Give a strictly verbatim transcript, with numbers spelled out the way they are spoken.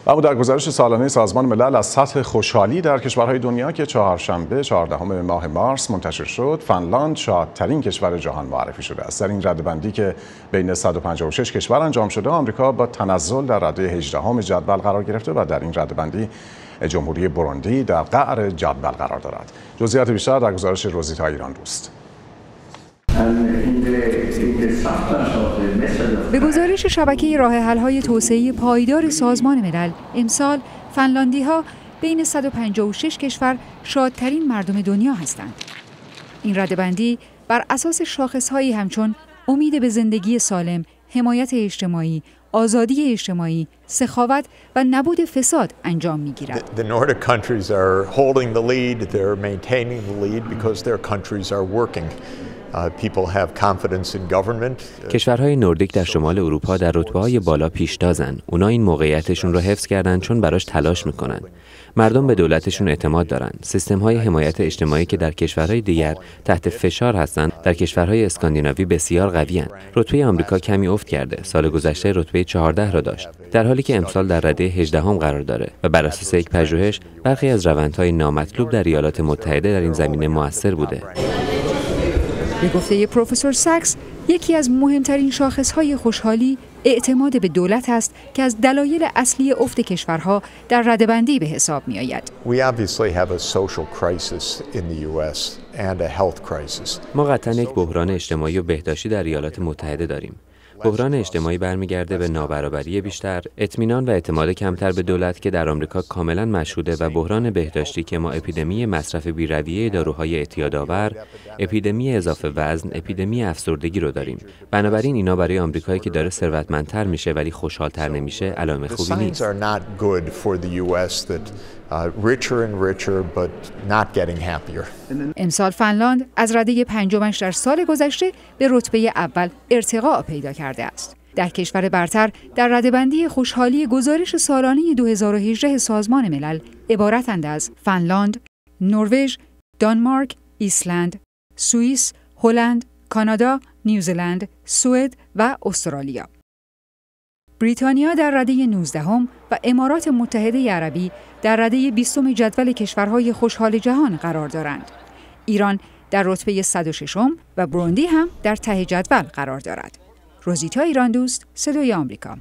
اما در گزارش سالانه سازمان ملل از سطح خوشحالی در کشورهای دنیا که چهارشنبه چهاردهم ماه مارس منتشر شد، فنلاند شادترین کشور جهان معرفی شده است. در این رده‌بندی که بین صد و پنجاه و شش کشور انجام شده، آمریکا با تنزل در رده هجدهم جدول قرار گرفته و در این رده‌بندی جمهوری بروندی در قعر جدول قرار دارد. جزئیات بیشتر در گزارش روزیتا ایران دوست. به گزارش شبکه راه حل‌های توسعه پایدار سازمان ملل، امسال فنلاندی‌ها بین صد و پنجاه و شش کشور شادترین مردم دنیا هستند. این رده‌بندی بر اساس شاخص‌هایی همچون امید به زندگی سالم، حمایت اجتماعی، آزادی اجتماعی، سخاوت و نبود فساد انجام می‌گیرد. The Nordic countries are holding the lead, they're maintaining the lead because their countries are working. People have confidence in government. کشورهای نوردیک در شمال اروپا در رتبه‌های بالا پیشتازن. اونا این موقعیتشون رو حفظ کردن چون براش تلاش میکنن. مردم به دولتشون اعتماد دارن. سیستم‌های حمایت اجتماعی که در کشورهای دیگر تحت فشار هستند، در کشورهای اسکاندیناوی بسیار قوی‌اند. رتبه آمریکا کمی افت کرده. سال گذشته رتبه چهارده را داشت، در حالی که امسال در رده هجدهم قرار داره و بر اساس یک پژوهش برخی از روندهای نامطلوب در ایالات متحده در این زمینه مؤثر بوده. به گفته پروفسور ساکس، یکی از مهمترین شاخصهای خوشحالی اعتماد به دولت است که از دلایل اصلی افت کشورها در رده‌بندی به حساب می آید. ما قطعاً یک بحران اجتماعی و بهداشتی در ایالات متحده داریم. بحران اجتماعی برمیگرده به نابرابری بیشتر، اطمینان و اعتماد کمتر به دولت که در آمریکا کاملا مشهوده و بحران بهداشتی که ما اپیدمی مصرف بی‌رویه داروهای اعتیادآور، اپیدمی اضافه وزن، اپیدمی افسردگی رو داریم. بنابراین اینا برای آمریکایی که داره ثروتمندتر میشه ولی خوشحال‌تر نمیشه علائم خوبی نیست. امسال فنلاند از رده پنجمش در سال گذشته به رتبه اول ارتقا پیدا کرده است. در کشور برتر در رده‌بندی خوشحالی گزارش سالانه دو هزار و هجده سازمان ملل عبارتند از فنلاند، نروژ، دانمارک، ایسلند، سوئیس، هلند، کانادا، نیوزلند، سوئد و استرالیا. بریتانیا در رده نوزدهم و امارات متحده عربی در رده بیستم جدول کشورهای خوشحال جهان قرار دارند. ایران در رتبه صد و ششم و بروندی هم در ته جدول قرار دارد. روزیتا ایران دوست، صدای آمریکا.